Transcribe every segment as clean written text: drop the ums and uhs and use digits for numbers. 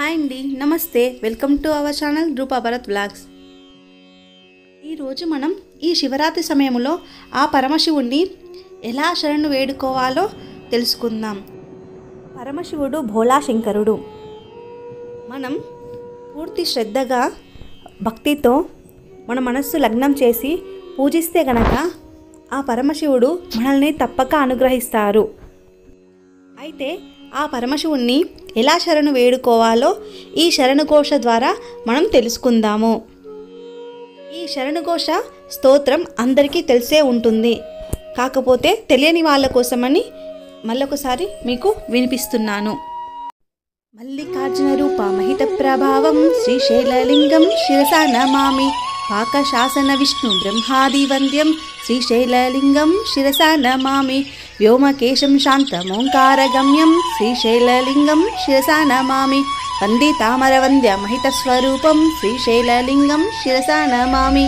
Hi అండి, నమస్తే. Welcome to our channel Roopa Bharat vlogs. ఈరోజు మనం ఈ శివరాత్రి సమయంలో ఆ పరమశివుణ్ణి ఎలా శరణు వేడుకోవాలో తెలుసుకుందాం. పరమశివుడు భోళాశంకరుడు. మనం పూర్తి శ్రద్ధగా భక్తితో మన మనస్సు లగ్నం చేసి పూజిస్తే గనక ఆ పరమశివుడు మనల్ని తప్పక అనుగ్రహిస్తారు. అయితే ఆ పరమశివుణ్ణి ఎలా శరణు వేడుకోవాలో ఈ శరణుఘోష ద్వారా మనం తెలుసుకుందాము. ఈ శరణుఘోష స్తోత్రం అందరికీ తెలిసే ఉంటుంది. కాకపోతే తెలియని వాళ్ళ కోసమని మళ్ళొకసారి మీకు వినిపిస్తున్నాను. మల్లికార్జున రూప మహిత ప్రభావం శ్రీశైలలింగం శిరసా నమామి. పాకశాసన విష్ణు బ్రహ్మాది వంద్యం శ్రీశైలలింగం శిరసా నమామి. వ్యోమకేశం శాంతమోంకారగమ్యం శ్రీశైలలింగం శిరసా నమామి. వందే తామరవంద్య మహితస్వరూపం శ్రీశైలలింగం శిరసా నమామి.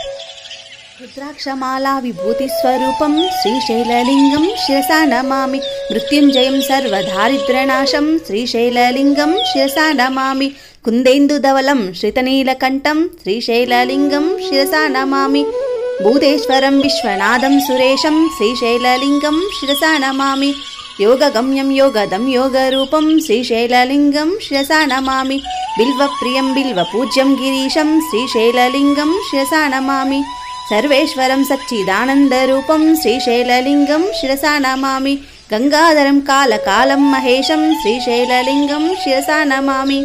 రుద్రాక్షమాలా విభూతిస్వరూపం శ్రీశైలలింగం శిరసా నమామి. మృత్యుంజయం సర్వదారిద్ర్యనాశం శ్రీశైలలింగం శిరసా నమామి. కుందేందుధవలం శ్రితనీలకంఠం శ్రీశైలలింగం శిరసా నమామి. భూతేశ్వరం విశ్వనాథం సురేశం శ్రీశైలలింగం శిరసా నమామి. యోగగమ్యం యోగదం యోగరూపం శ్రీశైలలింగం శిరసా నమామి. బిల్వప్రియం బిల్వపూజ్యం గిరీశం శ్రీశైలలింగం శిరసా నమామి. సర్వేశ్వరం సచ్చిదానందరూపం శ్రీశైలలింగం శిరసా నమామి. గంగాధరం కాలకాలం మహేశం శ్రీశైలలింగం శిరసా నమామి.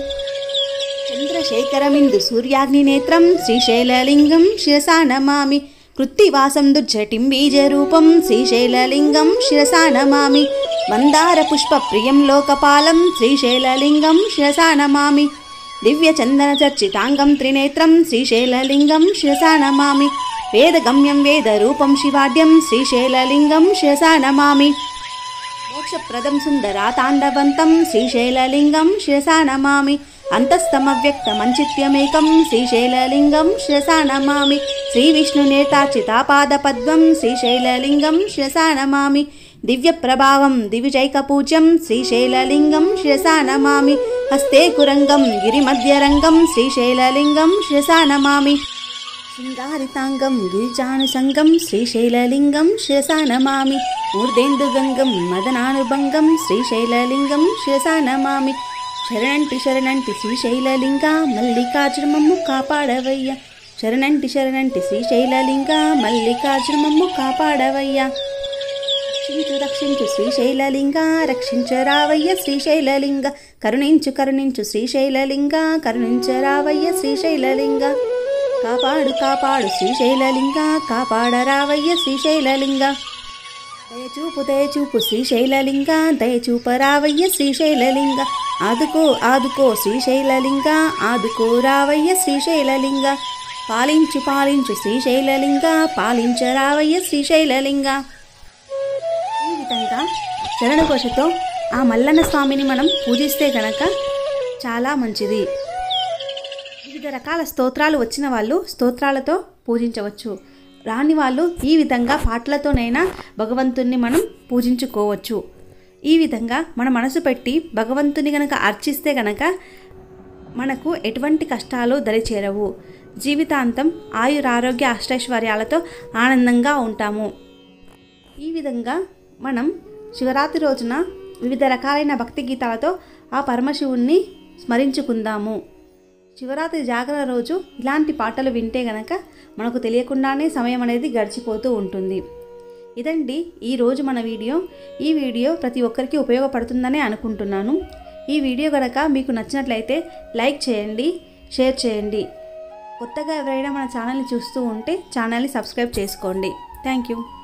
చంద్రశేఖరమిందు సూర్యాగ్నినేత్రం శ్రీశైలలింగం శిరసా నమామి. కృత్తివాసం దుర్జటిం బీజరూపం శ్రీశైలలింగం శిరసా నమామి. మందార పుష్ప ప్రియం లోకపాలం శ్రీశైలలింగం శిరసా నమామి. దివ్యచందన చర్చితాంగం త్రినేత్రం శ్రీశైలలింగం శిరసా నమామి. వేదగమ్యం వేదరూపం శివాడ్యం శ్రీశైలలింగం శిరసా నమామి. మోక్షప్రదం సుందరాతాండవంతం శ్రీశైలలింగం శిరసా నమామి. అంతస్తమవ్యక్తమంచిత్యమేకం శ్రీశైలలింగం శిరసా నమామి. శ్రీవిష్ణునేతార్చితాపాదపద్మం శ్రీశైలలింగం శిరసా నమామి. దివ్యప్రభావం దివిజైకపూజ్యం శ్రీశైలలింగం శిరసా నమామి. హస్తే కురంగం గిరిమధ్యరంగం శ్రీశైలలింగం శిరసా నమామి. శృంగారితాంగం గిరిజానుసంగం శ్రీశైలలింగం శిరసా నమామి. మూర్ధేందుగంగం మదనానుభంగం శ్రీశైలలింగం శిరసా నమామి. శరణంటి శరణంటి శ్రీశైలలింగ మల్లికార్జున మమ్ము కాపాడవయ్య. శరణంటి శరణంటి శ్రీశైలలింగ మల్లికార్జున మమ్ము కాపాడవయ్య. రక్షించు రక్షించు శ్రీశైలలింగ రక్షించరావయ్య శ్రీశైలలింగ. కరుణించు కరుణించు శ్రీశైలలింగ కరుణించరావయ్య శ్రీశైలలింగ. కాపాడు కాపాడు శ్రీశైలలింగ కాపాడరావయ్య శ్రీశైలలింగ. దయచూపు దయచూపు శ్రీశైలలింగ దయచూపరావయ్య శ్రీశైలలింగ. ఆదుకో ఆదుకో శ్రీశైలలింగ ఆదుకో రావయ్య శ్రీశైలలింగ. పాలించు పాలించు శ్రీశైలలింగ పాలించరావయ్య శ్రీశైలలింగ. ఈ విధంగా శరణుఘోషతో ఆ మల్లన్న స్వామిని మనం పూజిస్తే గనక చాలా మంచిది. వివిధ రకాల స్తోత్రాలు వచ్చిన వాళ్ళు స్తోత్రాలతో పూజించవచ్చు. రాని వాళ్ళు ఈ విధంగా పాటలతోనైనా భగవంతుణ్ణి మనం పూజించుకోవచ్చు. ఈ విధంగా మన మనసు పెట్టి భగవంతుని గనక అర్చిస్తే గనక మనకు ఎటువంటి కష్టాలు దరిచేరవు. జీవితాంతం ఆయురారోగ్య అష్టైశ్వర్యాలతో ఆనందంగా ఉంటాము. ఈ విధంగా మనం శివరాత్రి రోజున వివిధ రకాలైన భక్తి గీతాలతో ఆ పరమశివుణ్ణి స్మరించుకుందాము. శివరాత్రి జాగరణ రోజు ఇలాంటి పాటలు వింటే గనక మనకు తెలియకుండానే సమయం అనేది గడిచిపోతూ ఉంటుంది. ఇదండి ఈరోజు మన వీడియో. ఈ వీడియో ప్రతి ఒక్కరికి ఉపయోగపడుతుందనే అనుకుంటున్నాను. ఈ వీడియో కనుక మీకు నచ్చినట్లయితే లైక్ చేయండి, షేర్ చేయండి. కొత్తగా ఎవరైనా మన ఛానల్ని చూస్తూ ఉంటే ఛానల్ని సబ్స్క్రైబ్ చేసుకోండి. Thank you.